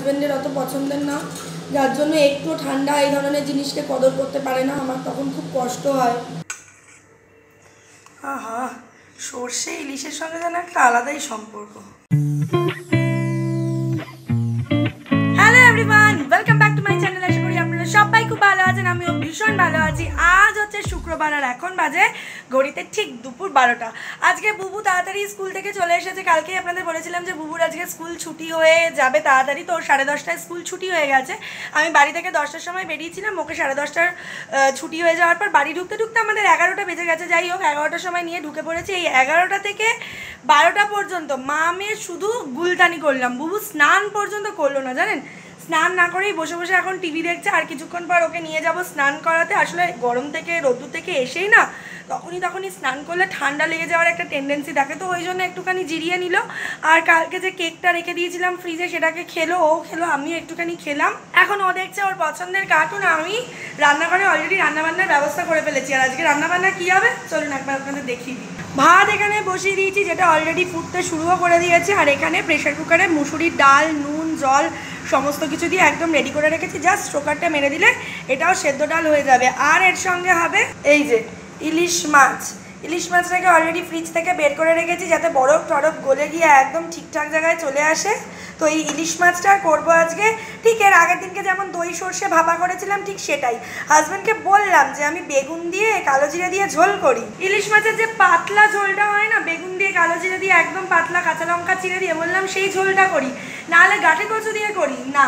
হাজব্যান্ডের অত পছন্দের না, যার জন্য একটু ঠান্ডা এই ধরনের জিনিসকে কদর করতে পারে না। আমার তখন খুব কষ্ট হয়। আহা, সর্ষে ইলিশের সঙ্গে যেন একটা আলাদাই সম্পর্ক। Hello everyone, welcome back to my channel. আশা করি আপনারা সবাই খুব ভালো আছেন, আমিও ভীষণ ভালো আছি। আজ হচ্ছে শুক্রবার আর এখন বাজে ঘড়িতে ঠিক দুপুর 12টা। আজকে বুবু তাড়াতাড়ি স্কুল থেকে চলে এসেছে। কালকেই আপনাদের বলেছিলাম যে বুবুর আজকে স্কুল ছুটি হয়ে যাবে তাড়াতাড়ি, তো 10:30টায় স্কুল ছুটি হয়ে গেছে। আমি বাড়ি থেকে 10টার সময় বেরিয়েছিলাম, ওকে 10:30টার ছুটি হয়ে যাওয়ার পর বাড়ি ঢুকতে ঢুকতে আমাদের 11টা বেজে গেছে। যাই হোক, 11টার সময় নিয়ে ঢুকে পড়েছি। এই 11টা থেকে 12টা পর্যন্ত মা মেয়ে শুধু গুলতানি করলাম। বুবু স্নান পর্যন্ত করলো না, জানেন। স্নান না করেই বসে বসে এখন টিভি দেখছে। আর কিছুক্ষণ পর ওকে নিয়ে যাব স্নান করাতে। আসলে গরম থেকে রোদ্দুর থেকে এসেই না তখনই স্নান করলে ঠান্ডা লেগে যাওয়ার একটা টেন্ডেন্সি থাকে, তো ওই জন্য একটুখানি জিরিয়ে নিল। আর কালকে যে কেকটা রেখে দিয়েছিলাম ফ্রিজে, সেটাকে খেলো, ও খেলো, আমিও একটুখানি খেলাম। এখন ও দেখছে ওর পছন্দের কার্টুন। আমি রান্নাঘরে অলরেডি রান্নাবান্নার ব্যবস্থা করে ফেলেছি। আর আজকে রান্নাবান্না কী হবে চলুন একবার আপনাদের দেখিয়ে দিই। ভাত এখানে বসিয়ে দিয়েছি, যেটা অলরেডি ফুটতে শুরুও করে দিয়েছে। আর এখানে প্রেশার কুকারে মুসুরির ডাল, নুন, জল সমস্ত কিছু দিয়ে একদম রেডি করে রেখেছি। জাস্ট স্টোকারটা মেরে দিলে এটাও সেদ্ধ ডাল হয়ে যাবে। আর এর সঙ্গে হবে এই যে ইলিশ মাছ। ইলিশ মাছটাকে অলরেডি ফ্রিজ থেকে বের করে রেখেছি, যাতে বরফ টরফ গলে গিয়ে একদম ঠিকঠাক জায়গায় চলে আসে। তো এই ইলিশ মাছটা করবো আজকে ঠিক এর আগের দিনকে যেমন দই সর্ষে ভাপা করেছিলাম, ঠিক সেটাই। হাজব্যান্ডকে বললাম যে আমি বেগুন দিয়ে কালো জিরে দিয়ে ঝোল করি। ইলিশ মাছের যে পাতলা ঝোলটা হয় না, বেগুন দিয়ে কালো জিরে দিয়ে একদম পাতলা, কাঁচা লঙ্কা চিড়ে দিয়ে, বললাম সেই ঝোলটা করি, নাহলে গাঁঠে কচু দিয়ে করি না।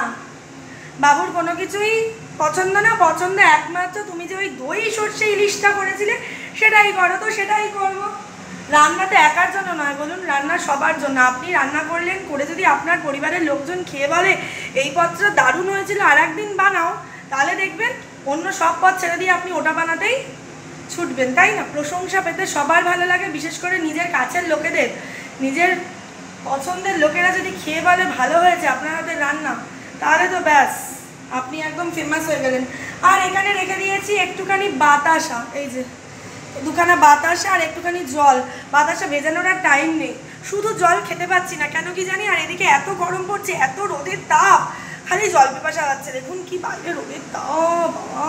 বাবুর কোনো কিছুই পছন্দ না, পছন্দ একমাত্র তুমি যে ওই দই সর্ষে ইলিশটা করেছিলে সেটাই করো। তো সেটাই করবো। রান্নাটা একার জন্য নয়, বলুন, রান্না সবার জন্য। আপনি রান্না করলেন, করে যদি আপনার পরিবারের লোকজন খেয়ে বলে এই পদটা দারুণ হয়েছিল, আর একদিন বানাও, তাহলে দেখবেন অন্য সব পদ ছেড়ে দিয়ে আপনি ওটা বানাতেই ছুটবেন, তাই না? প্রশংসা পেতে সবার ভালো লাগে, বিশেষ করে নিজের কাছের লোকেদের। নিজের পছন্দের লোকেরা যদি খেয়ে বলে ভালো হয়েছে আপনার হাতের রান্না, তাহলে তো ব্যাস আপনি একদম ফেমাস হয়ে গেলেন। আর এখানে রেখে দিয়েছি একটুখানি বাতাসা, এই যে দুখানা বাতাসা আর একটুখানি জল। বাতাসা ভেজানোর আর টাইম নেই, শুধু জল খেতে পাচ্ছি না কেন কি জানি। আর এদিকে এত গরম পড়ছে, এত রোদের তাপ, খালি জল পিপাসা লাগছে। দেখুন কি বাইরে রোদের তাপ, বাবা,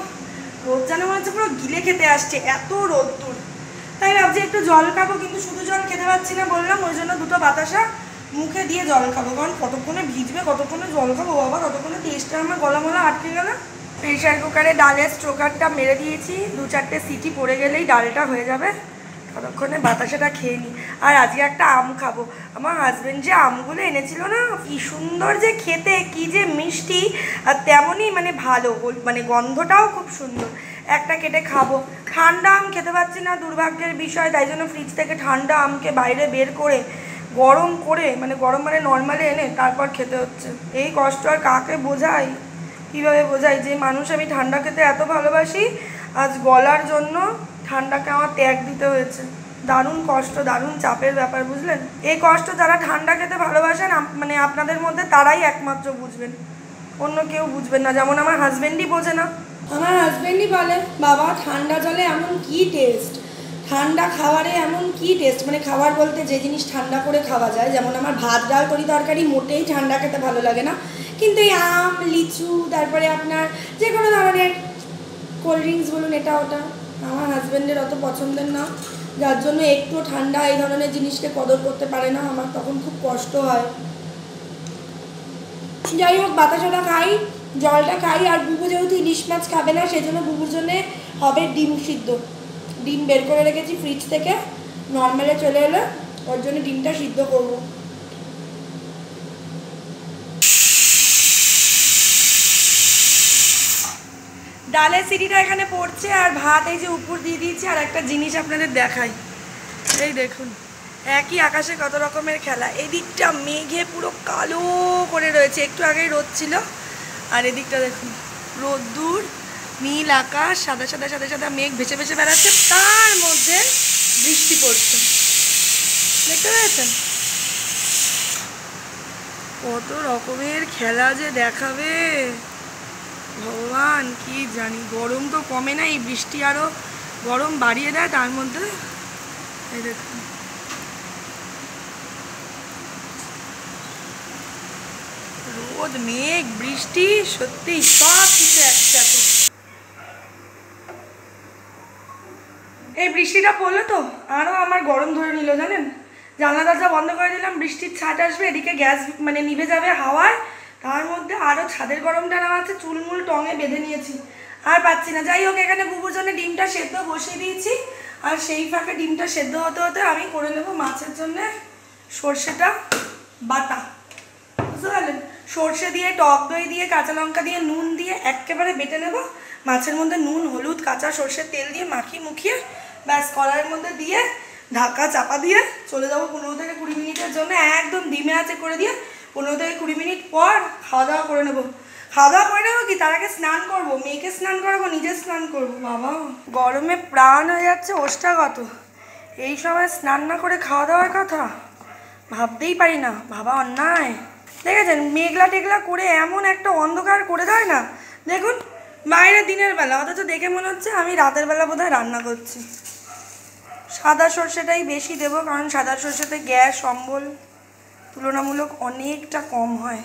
রোদ যেন মনে হচ্ছে পুরো গিলে খেতে আসছে, এত রোদ্দুর। তাই ভাবছি একটু জল খাবো, কিন্তু শুধু জল খেতে পাচ্ছি না বললাম, ওই জন্য দুটো বাতাসা মুখে দিয়ে জল খাবো। কারণ কতক্ষণে ভিজবে, কতক্ষণে জল খাবো, বাবা, কতক্ষণে টেস্টটা আমার গলা মলা আটকে গেল। প্রেশার কুকারে ডালের স্টোকারটা মেরে দিয়েছি, 2-4টে সিটি পড়ে গেলেই ডালটা হয়ে যাবে। ততক্ষণে বাতাসাটা খেয়ে নিই। আর আজকে একটা আম খাবো। আমার হাজব্যান্ড যে আমগুলো এনেছিল না, কি সুন্দর যে খেতে, কি যে মিষ্টি, আর তেমনই মানে ভালো, মানে গন্ধটাও খুব সুন্দর। একটা কেটে খাবো। ঠান্ডা আম খেতে পাচ্ছি না, দুর্ভাগ্যের বিষয়। তাই জন্য ফ্রিজ থেকে ঠান্ডা আমকে বাইরে বের করে গরম করে, মানে গরম মানে নর্মালি এনে তারপর খেতে হচ্ছে। এই কষ্ট আর কাকে বোঝাই, কীভাবে বোঝাই যে মানুষ আমি ঠান্ডা খেতে এত ভালোবাসি, আজ গলার জন্য ঠান্ডাকে আমার ত্যাগ দিতে হয়েছে। দারুণ কষ্ট, দারুণ চাপের ব্যাপার, বুঝলেন? এই কষ্ট যারা ঠান্ডা খেতে ভালোবাসেন, মানে আপনাদের মধ্যে তারাই একমাত্র বুঝবেন, অন্য কেউ বুঝবেন না। যেমন আমার হাজব্যান্ডই বোঝে না। আমার হাজব্যান্ডই বলে, বাবা ঠান্ডা জলে এমন কী টেস্ট, ঠান্ডা খাবারে এমন কী টেস্ট। মানে খাবার বলতে যে জিনিস ঠান্ডা করে খাওয়া যায়, যেমন আমার ভাত ডাল তরি তরকারি মোটেই ঠান্ডা খেতে ভালো লাগে না, কিন্তু এই আম, লিচু, তারপরে আপনার যে কোনো ধরনের কোল্ড ড্রিঙ্কস বলুন, এটা ওটা আমার হাজব্যান্ডের অত পছন্দের না, যার জন্য একটু ঠান্ডা এই ধরনের জিনিসকে কদর করতে পারে না। আমার তখন খুব কষ্ট হয়। যাই হোক, বাতাসাটা খাই, জলটা খাই। আর বুবু যেহেতু ইলিশ মাছ খাবে না, সেই জন্য বুবুর জন্যে হবে ডিম সিদ্ধ। ডিম বের করে রেখেছি ফ্রিজ থেকে, নর্মালে চলে এলে ওর জন্য ডিমটা সিদ্ধ করবো। ডালের সিটিটা এখানে পড়ছে, আর ভাত এই যে উপর দিয়ে দিয়েছি। আর একটা জিনিস আপনাদের দেখাই, এই দেখুন, একই আকাশে কত রকমের খেলা। এদিকটা মেঘে পুরো কালো করে রয়েছে, একটু আগেই রোদ ছিল। আর এদিকটা দেখুন, রোদ্দুর, নীল আকাশ, সাদা সাদা সাদা সাদা মেঘ ভেসে ভেসে বেড়াচ্ছে, তার মধ্যে বৃষ্টি পড়ছে। দেখতে পেয়েছেন কত রকমের খেলা যে দেখাবে ভগবান, কি জানি। গরম তো কমে না, এই বৃষ্টি আরও গরম বাড়িয়ে দেয়। তার মধ্যে এই দেখুন, রোদ মেঘ বৃষ্টি সত্যি সব কিছু একসাথে। এই বৃষ্টিটা পড়লো তো আরও আমার গরম ধরে নিল জানেন। জানলা দরজা বন্ধ করে দিলাম, বৃষ্টির ছাট আসবে, এদিকে গ্যাস মানে নিভে যাবে হাওয়ায়, তার মধ্যে আরও ছাদের গরমটা নেওয়া আছে, চুলমুল টঙে বেঁধে নিয়েছি, আর পাচ্ছি না। যাই হোক, এখানে বুবুর জন্য ডিমটা সেদ্ধ বসিয়ে দিয়েছি, আর সেই ফাঁকে ডিমটা সেদ্ধ হতে হতে আমি করে নেব মাছের জন্য সর্ষেটা বাটা। বুঝতে পারলেন? সর্ষে দিয়ে, টক দই দিয়ে, কাঁচা লঙ্কা দিয়ে, নুন দিয়ে একেবারে বেটে নেব। মাছের মধ্যে নুন, হলুদ, কাঁচা সর্ষের তেল দিয়ে মাখিয়ে মুখিয়ে ব্যাস কড়াইয়ের মধ্যে দিয়ে ঢাকা চাপা দিয়ে চলে যাবো 15 থেকে 20 মিনিটের জন্য, একদম ডিমে আছে করে দিয়ে 15 থেকে 20 মিনিট পর খাওয়া দাওয়া করে নেবো। খাওয়া দাওয়া করে নেবো কি, তার আগে স্নান করবো, মেয়েকে স্নান করাবো, নিজে স্নান করবো। বাবা গরমে প্রাণ হয়ে যাচ্ছে ওষ্ঠাগত, এই সময় স্নান না করে খাওয়া দাওয়ার কথা ভাবতেই পারি না, ভাবা অন্যায়। দেখেছেন মেঘলা টেঘলা করে এমন একটা অন্ধকার করে দেয় না, দেখুন বাইরে দিনের বেলা, অথচ দেখে মনে হচ্ছে আমি রাতের বেলা বোধহয় রান্না করছি। সাদা সর্ষেটাই বেশি দেবো, কারণ সাদা সর্ষেতে গ্যাস অম্বল তুলনামূলক অনেকটা কম হয়,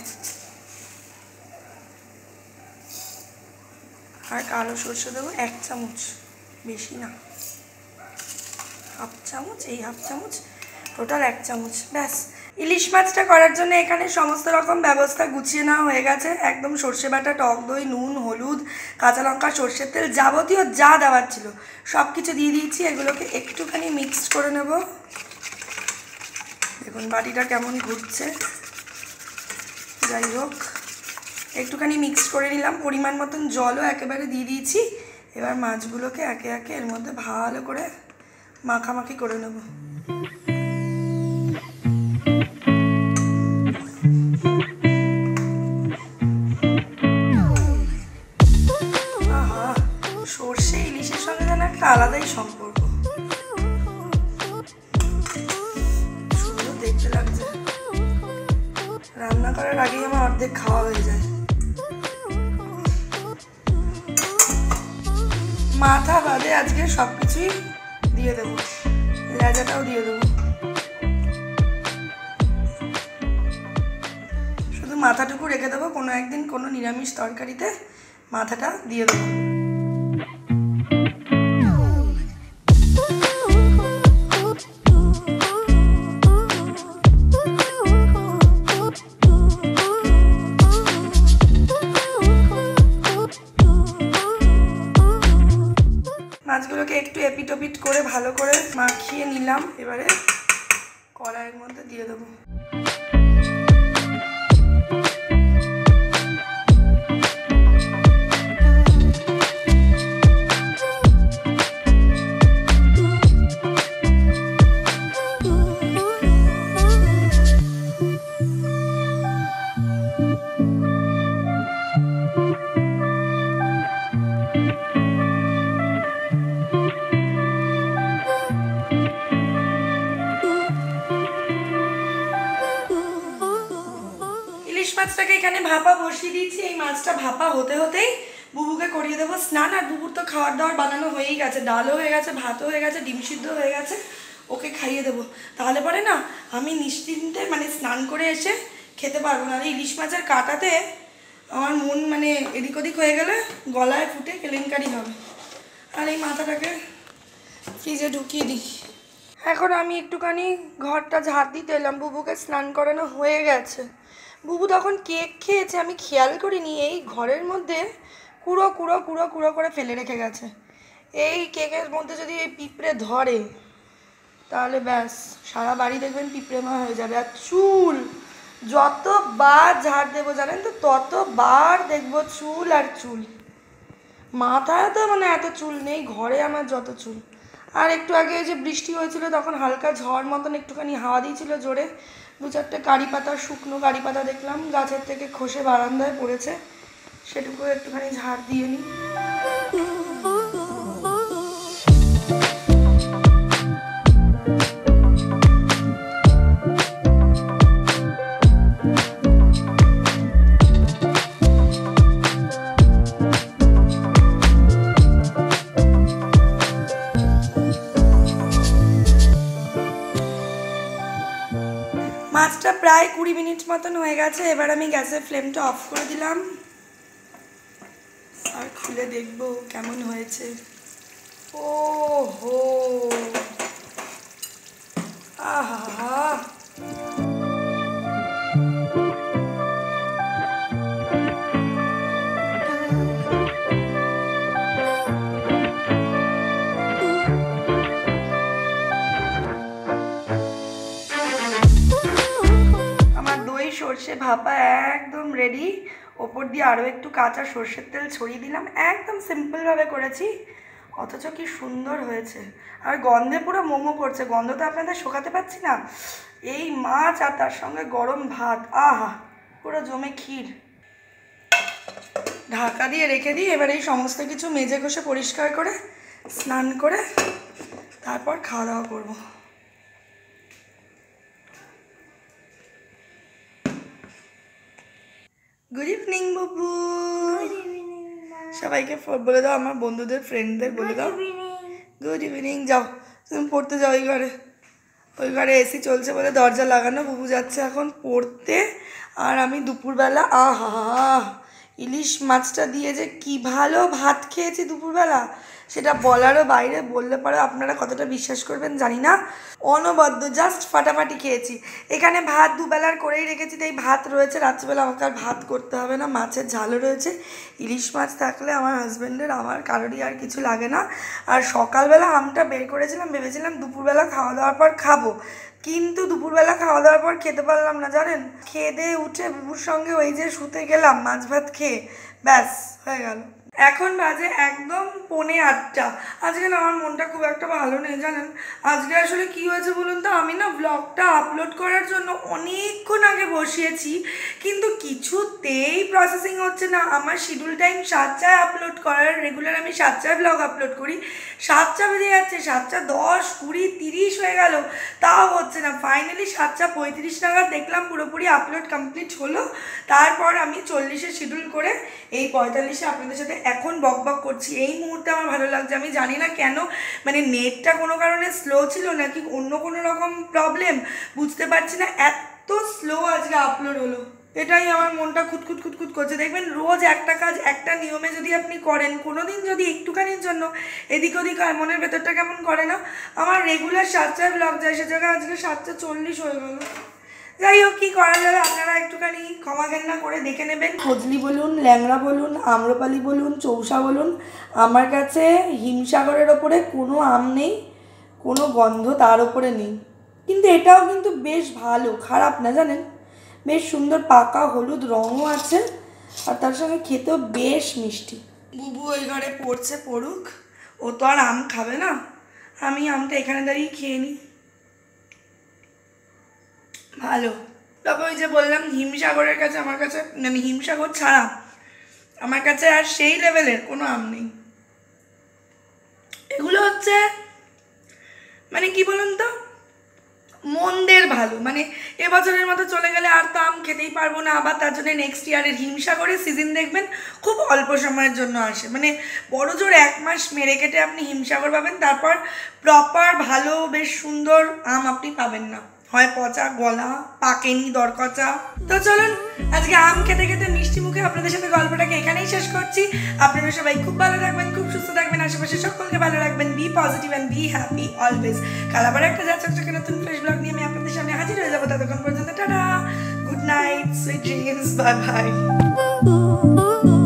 আর কালো সর্ষে দেবো 1 চামচ, বেশি না, হাফ চামচ, এই হাফ চামচ, টোটাল 1 চামচ ব্যাস। ইলিশ মাছটা করার জন্য এখানে সমস্ত রকম ব্যবস্থা গুছিয়ে নেওয়া হয়ে গেছে, একদম সর্ষে বাটা, টক দই, নুন, হলুদ, কাঁচা লঙ্কা, সর্ষের তেল, যাবতীয় যা দেওয়ার ছিল সব কিছু দিয়ে দিয়েছি। এগুলোকে একটুখানি মিক্সড করে নেব। দেখুন বাটিটা কেমন ঘুরছে। যাই হোক, একটুখানি মিক্সড করে নিলাম, পরিমাণ মতন জলও একেবারে দিয়ে দিয়েছি। এবার মাছগুলোকে একে একে এর মধ্যে ভালো করে মাখামাখি করে নেব। সর্ষে ইলিশের সঙ্গে যেন একটা আলাদাই সম্পর্ক, সুন্দর দেখতে লাগছে। রান্না করার আগেই আমার অর্ধেক খাওয়া হয়ে যায়। মাথা বাদে আজকে সব কিছুই দিয়ে দেবো, লেজাটাও দিয়ে দেবো, শুধু মাথাটুকু রেখে দেবো, কোনো একদিন কোনো নিরামিষ তরকারিতে মাথাটা দিয়ে দেবো। মাছগুলোকে একটু এপিট ওপিট করে ভালো করে মাখিয়ে নিলাম, এবারে কড়াইয়ের মধ্যে দিয়ে দেবো। মাছটাকে এখানে ভাপা বসিয়ে দিয়েছি। এই মাছটা ভাপা হতে হতেই বুবুকে করিয়ে দেবো স্নান, আর বুবুর তো খাওয়ার দাওয়ার বানানো হয়েই গেছে, ডালও হয়ে গেছে, ভাতও হয়ে গেছে, ডিম সিদ্ধ হয়ে গেছে, ওকে খাইয়ে দেবো। তাহলে পরে না আমি নিশ্চিন্তে মানে স্নান করে এসে খেতে পারবো না। ইলিশ মাছের কাটাতে আমার মন মানে এদিক ওদিক হয়ে গেলে গলায় ফুটে কেলেঙ্কারি হবে। আর এই মাথাটাকে ফ্রিজে ঢুকিয়ে দিই। এখন আমি একটুখানি ঘরটা ঝাড় দিতে এলাম, বুবুকে স্নান করানো হয়ে গেছে। বুবু তখন কেক খেয়েছে, আমি খেয়াল করিনি এই ঘরের মধ্যে কুড়ো কুড়ো কুড়ো কুড়ো করে ফেলে রেখে গেছে। এই কেকের মধ্যে যদি এই পিঁপড়ে ধরে তাহলে ব্যাস সারা বাড়ি দেখবেন পিঁপড়েময় হয়ে যাবে। আর চুল যতবার ঝাড় দেবো জানেন তো, ততবার দেখবো চুল আর চুল। মাথায় তো মানে এত চুল নেই, ঘরে আমার যত চুল। আর একটু আগে যে বৃষ্টি হয়েছিল তখন হালকা ঝড় মতন একটুখানি হাওয়া দিয়েছিল জোরে, 2-4টে কারি পাতা, শুকনো কারি পাতা দেখলাম গাছের থেকে খসে বারান্দায় পড়েছে, সেটুকু একটুখানি ঝাড় দিয়ে নিই। মাছটা প্রায় 20 মিনিট মতন হয়ে গেছে। এবার আমি গ্যাসের ফ্লেমটা অফ করে দিলাম আর খুলে দেখবো কেমন হয়েছে। ও হো, আহা, সর্ষে ভাপা একদম রেডি। ওপর দিয়ে আরও একটু কাঁচা সর্ষের তেল ছড়িয়ে দিলাম। একদম সিম্পলভাবে করেছি, অথচ কি সুন্দর হয়েছে। আর গন্ধে পুরো মোমো করছে, গন্ধ তো আপনাদের শোকাতে পারছি না। এই মাছ আর তার সঙ্গে গরম ভাত, আহা, পুরো জমে ক্ষীর। ঢাকা দিয়ে রেখে দিই। এবার এই সমস্ত কিছু মেজে ঘষে পরিষ্কার করে স্নান করে তারপর খাওয়া দাওয়া করবো। গুড ইভিনিং বাবু। সবাইকে বলে দাও, আমার বন্ধুদের ফ্রেন্ডদের বলে দাও গুড ইভিনিং। যাও তুমি পড়তে যাও ওই ঘরে, ওই ঘরে এসি চলছে বলে দরজা লাগানো। বুবু যাচ্ছে এখন পড়তে। আর আমি দুপুরবেলা আহা ইলিশ মাছটা দিয়ে যে কি ভালো ভাত খেয়েছি দুপুরবেলা, সেটা বলারও বাইরে। বললে পরে আপনারা কতটা বিশ্বাস করবেন জানি না। অনবদ্য জাস্ট ফাটাফাটি খেয়েছি। এখানে ভাত দুবেলার করেই রেখেছি, তাই ভাত রয়েছে। রাত্রিবেলা আমাকে আর ভাত করতে হবে না। মাছের ঝালও রয়েছে। ইলিশ মাছ থাকলে আমার হাজব্যান্ডের আমার কারোরই আর কিছু লাগে না। আর সকালবেলা আমটা বের করেছিলাম, ভেবেছিলাম দুপুরবেলা খাওয়া দাওয়ার পর খাবো, কিন্তু দুপুরবেলা খাওয়া দাওয়ার পর খেতে পারলাম না জানেন। খেয়ে দিয়ে উঠে বুবুর সঙ্গে ওই যে শুতে গেলাম মাছ ভাত খেয়ে, ব্যাস হয়ে গেল। এখন বাজে একদম 7:45। আজকে না আমার মনটা খুব একটা ভালো নেই জানেন। আজকে আসলে কি হয়েছে বলুন তো, আমি না ব্লগটা আপলোড করার জন্য অনেকক্ষণ আগে বসিয়েছি, কিন্তু কিছুতেই প্রসেসিং হচ্ছে না। আমার শিডিউল টাইম 7টায় আপলোড করার, রেগুলার আমি 7টায় ব্লগ আপলোড করি। 7টা বেজে যাচ্ছে, 7:10, 20, 30 হয়ে গেল, তাও হচ্ছে না। ফাইনালি 7:35 নাগাদ দেখলাম পুরোপুরি আপলোড কমপ্লিট হলো। তারপর আমি 40-এ শিডিউল করে এই 45-এ আপনাদের সাথে এখন বক করছি। এই মুহূর্তে আমার ভালো লাগছে। আমি জানি না কেন, মানে নেটটা কোনো কারণে স্লো ছিল নাকি অন্য কোনো রকম প্রবলেম বুঝতে পারছি না, এত স্লো আজকে আপলোড হলো। এটাই আমার মনটা খুঁতখুত করছে। দেখবেন রোজ একটা কাজ একটা নিয়মে যদি আপনি করেন, কোনো দিন যদি একটুখানির জন্য এদিক ওদিক হয়, মনের ভেতরটা কেমন করে না। আমার রেগুলার 7টায় ব্লগ যায়, সে জায়গায় আজকে 7:40 হয়ে গেল। যাই হোক, কী করা যাবে, আপনারা একটুখানি ক্ষমা ঘেন্না করে দেখে নেবেন। ফজলি বলুন, ল্যাংড়া বলুন, আম্রপালি বলুন, চৌসা বলুন, আমার কাছে হিমসাগরের ওপরে কোনো আম নেই, কোনো গন্ধ তার ওপরে নেই। কিন্তু এটাও কিন্তু বেশ ভালো, খারাপ না জানেন। বেশ সুন্দর পাকা হলুদ রঙও আছে, আর তার সঙ্গে খেতেও বেশ মিষ্টি। বুবু ওই ঘরে পড়ছে, পড়ুক। ও তো আর আম খাবে না, আমি আমটা এখানে দাঁড়িয়ে খেয়ে নিই। ভালো। তবে ওই যে বললাম হিমসাগরের কাছে, আমার কাছে মানে হিমসাগর ছাড়া আমার কাছে আর সেই লেভেলের কোনো আম নেই। এগুলো হচ্ছে মানে কি বলুন তো, মন্দের ভালো। মানে এবছরের মতো চলে গেলে আর তো আম খেতেই পারবো না। আবার তার জন্য নেক্সট ইয়ারের হিমসাগরের সিজন দেখবেন খুব অল্প সময়ের জন্য আসে, মানে বড় জোর 1 মাস মেরে কেটে আপনি হিমসাগর পাবেন, তারপর প্রপার ভালো বেশ সুন্দর আম আপনি পাবেন না, হয় পচা, গলা, পাকেনি, দরকচা। তো চলুন আজকে আম খেতে খেতে মিষ্টি মুখে আপনাদের সাথে গল্পটাকে এখানেই শেষ করছি। আপনারা সবাই খুব ভালো থাকবেন, খুব সুস্থ থাকবেন, আশেপাশে সকলকে ভালো রাখবেন। Be positive and be happy always. কাল আবার একটা চকচকে নতুন ফ্রেশ ব্লগ নিয়ে আমি আপনাদের সামনে হাজির হয়ে যাবো। ততক্ষণ পর্যন্ত tata, good night, sweet dreams, bye by.